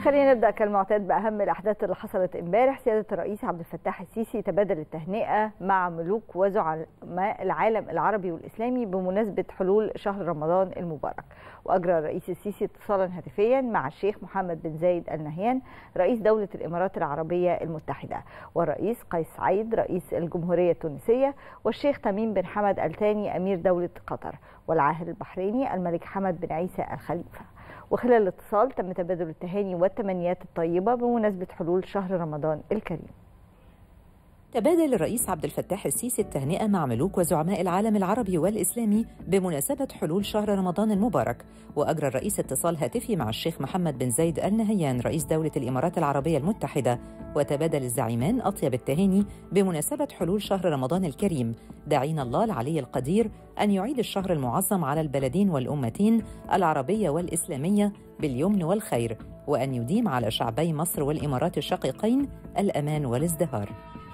خلينا نبدأ كالمعتاد بأهم الأحداث اللي حصلت امبارح. سيادة الرئيس عبد الفتاح السيسي تبادل التهنئة مع ملوك وزعماء العالم العربي والإسلامي بمناسبة حلول شهر رمضان المبارك. وأجرى الرئيس السيسي اتصالا هاتفيا مع الشيخ محمد بن زايد آل نهيان رئيس دولة الإمارات العربية المتحدة، والرئيس قيس سعيد رئيس الجمهورية التونسية، والشيخ تميم بن حمد آل ثاني أمير دولة قطر، والعاهل البحريني الملك حمد بن عيسى الخليفة. وخلال الاتصال تم تبادل التهاني والتمنيات الطيبة بمناسبة حلول شهر رمضان الكريم. تبادل الرئيس عبد الفتاح السيسي التهنئة مع ملوك وزعماء العالم العربي والإسلامي بمناسبة حلول شهر رمضان المبارك. وأجرى الرئيس اتصال هاتفي مع الشيخ محمد بن زايد آل نهيان رئيس دولة الإمارات العربية المتحدة، وتبادل الزعيمان أطيب التهاني بمناسبة حلول شهر رمضان الكريم، داعين الله العلي القدير أن يعيد الشهر المعظم على البلدين والأمتين العربية والإسلامية باليمن والخير، وأن يديم على شعبي مصر والإمارات الشقيقين الأمان والازدهار.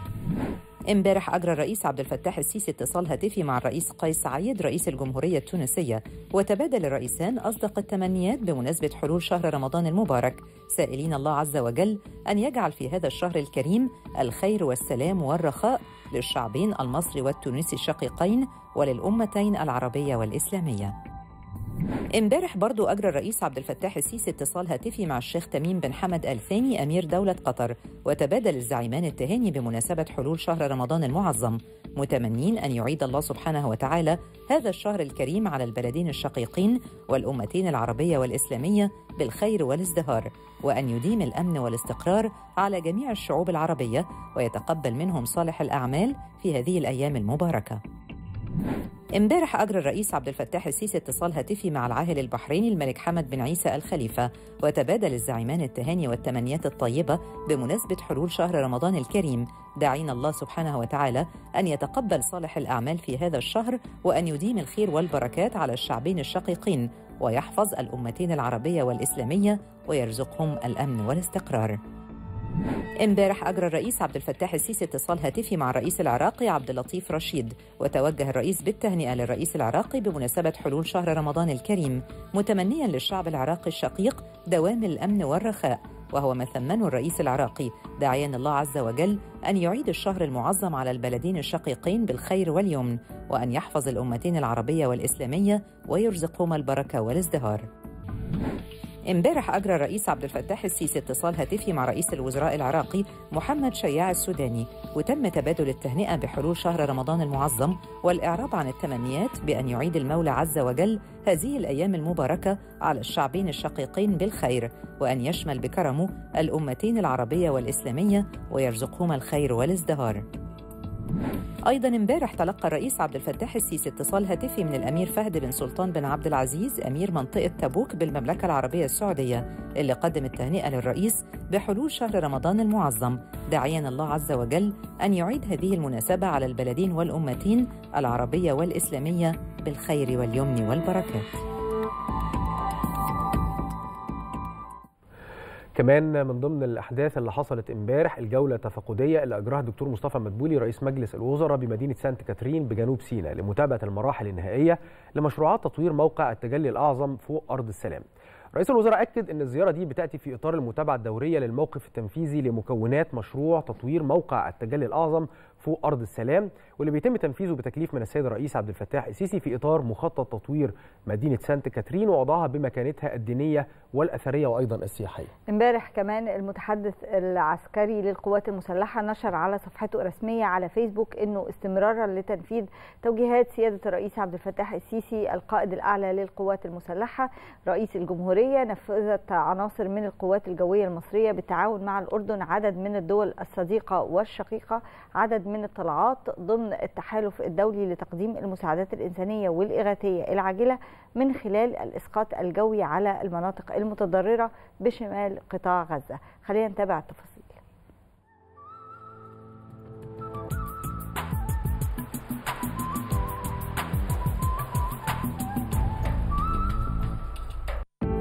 امبارح أجرى الرئيس عبد الفتاح السيسي اتصال هاتفي مع الرئيس قيس سعيد رئيس الجمهورية التونسية، وتبادل الرئيسان أصدق التمنيات بمناسبة حلول شهر رمضان المبارك، سائلين الله عز وجل أن يجعل في هذا الشهر الكريم الخير والسلام والرخاء للشعبين المصري والتونسي الشقيقين وللأمتين العربية والإسلامية. امبارح برضو أجرى الرئيس عبد الفتاح السيسي اتصال هاتفي مع الشيخ تميم بن حمد آل ثاني أمير دولة قطر، وتبادل الزعيمان التهاني بمناسبة حلول شهر رمضان المعظم، متمنين أن يعيد الله سبحانه وتعالى هذا الشهر الكريم على البلدين الشقيقين والأمتين العربية والإسلامية بالخير والازدهار، وأن يديم الأمن والاستقرار على جميع الشعوب العربية، ويتقبل منهم صالح الأعمال في هذه الأيام المباركة. امبارح أجرى الرئيس عبد الفتاح السيسي اتصال هاتفي مع العاهل البحريني الملك حمد بن عيسى الخليفة، وتبادل الزعيمان التهاني والتمنيات الطيبة بمناسبة حلول شهر رمضان الكريم، داعين الله سبحانه وتعالى أن يتقبل صالح الأعمال في هذا الشهر، وأن يديم الخير والبركات على الشعبين الشقيقين، ويحفظ الأمتين العربية والإسلامية، ويرزقهم الأمن والاستقرار. امبارح أجرى الرئيس عبد الفتاح السيسي اتصال هاتفي مع الرئيس العراقي عبد اللطيف رشيد، وتوجه الرئيس بالتهنئة للرئيس العراقي بمناسبة حلول شهر رمضان الكريم، متمنيا للشعب العراقي الشقيق دوام الأمن والرخاء، وهو ما ثمنه الرئيس العراقي، داعيا الله عز وجل أن يعيد الشهر المعظم على البلدين الشقيقين بالخير واليمن، وأن يحفظ الأمتين العربية والإسلامية ويرزقهما البركة والازدهار. امبارح أجرى الرئيس عبد الفتاح السيسي اتصال هاتفي مع رئيس الوزراء العراقي محمد شياع السوداني، وتم تبادل التهنئة بحلول شهر رمضان المعظم، والإعراب عن التمنيات بأن يعيد المولى عز وجل هذه الأيام المباركة على الشعبين الشقيقين بالخير، وأن يشمل بكرمه الأمتين العربية والإسلامية ويرزقهما الخير والازدهار. أيضاً امبارح تلقى الرئيس عبد الفتاح السيسي اتصال هاتفي من الأمير فهد بن سلطان بن عبد العزيز أمير منطقة تبوك بالمملكة العربية السعودية، اللي قدم التهنئة للرئيس بحلول شهر رمضان المعظم، داعياً الله عز وجل أن يعيد هذه المناسبة على البلدين والأمتين العربية والإسلامية بالخير واليمن والبركات. كمان من ضمن الأحداث اللي حصلت امبارح الجولة التفقدية اللي أجراها الدكتور مصطفى مدبولي رئيس مجلس الوزراء بمدينة سانت كاترين بجنوب سيناء لمتابعة المراحل النهائية لمشروعات تطوير موقع التجلي الأعظم فوق أرض السلام. رئيس الوزراء أكد أن الزيارة دي بتأتي في إطار المتابعة الدورية للموقف التنفيذي لمكونات مشروع تطوير موقع التجلي الأعظم فوق أرض السلام، واللي بيتم تنفيذه بتكليف من السيد الرئيس عبد الفتاح السيسي في إطار مخطط تطوير مدينة سانت كاترين ووضعها بمكانتها الدينية والأثرية وأيضا السياحية. امبارح كمان المتحدث العسكري للقوات المسلحة نشر على صفحته الرسمية على فيسبوك أنه استمرارا لتنفيذ توجيهات سيادة الرئيس عبد الفتاح السيسي القائد الأعلى للقوات المسلحة رئيس الجمهورية، نفذت عناصر من القوات الجوية المصرية بالتعاون مع الأردن عدد من الدول الصديقة والشقيقة عدد من الطلعات ضمن التحالف الدولي لتقديم المساعدات الإنسانية والإغاثية العاجلة من خلال الإسقاط الجوي على المناطق المتضررة بشمال قطاع غزة. خلينا نتابع التفاصيل.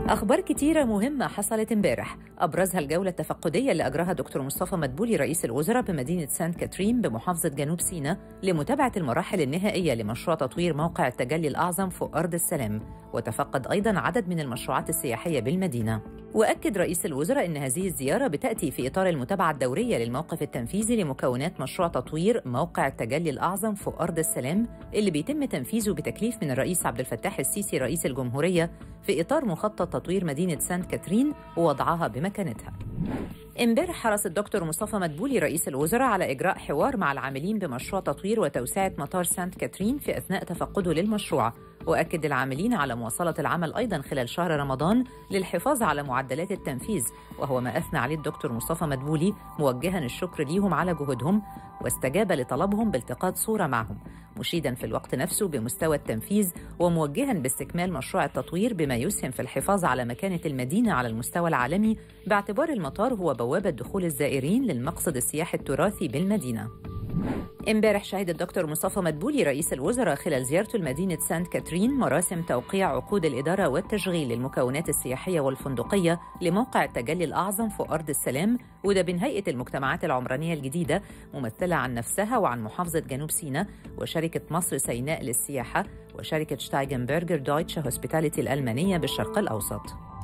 أخبار كتيرة مهمة حصلت امبارح، أبرزها الجولة التفقدية اللي أجراها دكتور مصطفى مدبولي رئيس الوزراء بمدينة سانت كاترين بمحافظة جنوب سيناء لمتابعة المراحل النهائية لمشروع تطوير موقع التجلي الأعظم فوق أرض السلام، وتفقد أيضاً عدد من المشروعات السياحية بالمدينة. وأكد رئيس الوزراء أن هذه الزيارة بتأتي في إطار المتابعة الدورية للموقف التنفيذي لمكونات مشروع تطوير موقع التجلي الأعظم فوق أرض السلام اللي بيتم تنفيذه بتكليف من الرئيس عبد الفتاح السيسي رئيس الجمهورية في إطار مخطط تطوير مدينة سانت كاترين ووضعها بمكانتها. امبارح حرص الدكتور مصطفى مدبولي رئيس الوزراء على إجراء حوار مع العاملين بمشروع تطوير وتوسعة مطار سانت كاترين في أثناء تفقده للمشروع، وأكد العاملين على مواصلة العمل أيضاً خلال شهر رمضان للحفاظ على معدلات التنفيذ، وهو ما أثنى عليه الدكتور مصطفى مدبولي موجهاً الشكر ليهم على جهودهم، واستجاب لطلبهم بالتقاط صورة معهم، مشيداً في الوقت نفسه بمستوى التنفيذ وموجهاً باستكمال مشروع التطوير بما يسهم في الحفاظ على مكانة المدينة على المستوى العالمي باعتبار المطار هو بوابة دخول الزائرين للمقصد السياحي التراثي بالمدينة. امبارح شهد الدكتور مصطفى مدبولي رئيس الوزراء خلال زيارته لمدينة سانت كاترين مراسم توقيع عقود الإدارة والتشغيل للمكونات السياحية والفندقية لموقع التجلي الأعظم فوق أرض السلام، وده بين هيئة المجتمعات العمرانية الجديدة ممثلة عن نفسها وعن محافظة جنوب سيناء وشركة مصر سيناء للسياحة وشركة شتايجنبرجر دويتشه هوسبيتاليتي الألمانية بالشرق الأوسط.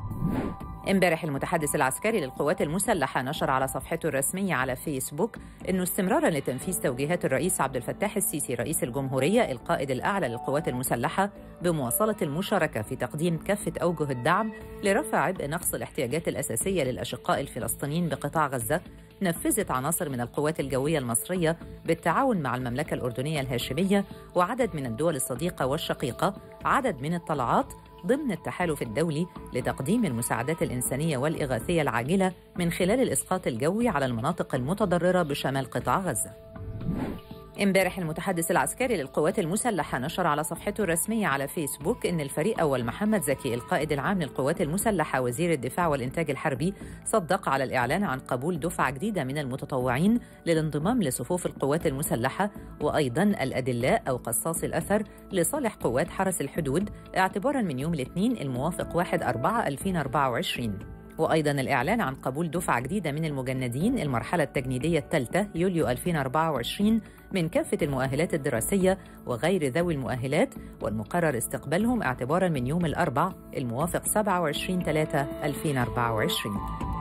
امبارح المتحدث العسكري للقوات المسلحة نشر على صفحته الرسمية على فيسبوك أنه استمراراً لتنفيذ توجيهات الرئيس عبد الفتاح السيسي رئيس الجمهورية القائد الأعلى للقوات المسلحة بمواصلة المشاركة في تقديم كافة أوجه الدعم لرفع عبء نقص الاحتياجات الأساسية للأشقاء الفلسطينيين بقطاع غزة، نفذت عناصر من القوات الجوية المصرية بالتعاون مع المملكة الأردنية الهاشمية وعدد من الدول الصديقة والشقيقة عدد من الطلعات ضمن التحالف الدولي لتقديم المساعدات الإنسانية والإغاثية العاجلة من خلال الإسقاط الجوي على المناطق المتضررة بشمال قطاع غزة. امبارح المتحدث العسكري للقوات المسلحة نشر على صفحته الرسمية على فيسبوك أن الفريق أول محمد زكي القائد العام للقوات المسلحة وزير الدفاع والإنتاج الحربي صدق على الإعلان عن قبول دفعة جديدة من المتطوعين للانضمام لصفوف القوات المسلحة وأيضاً الأدلاء أو قصاص الأثر لصالح قوات حرس الحدود اعتباراً من يوم الاثنين الموافق 1/4/2024، وأيضاً الإعلان عن قبول دفعة جديدة من المجندين المرحلة التجنيدية الثالثة يوليو 2024 من كافة المؤهلات الدراسية وغير ذوي المؤهلات، والمقرر استقبالهم اعتباراً من يوم الأربعاء الموافق 27/3/2024.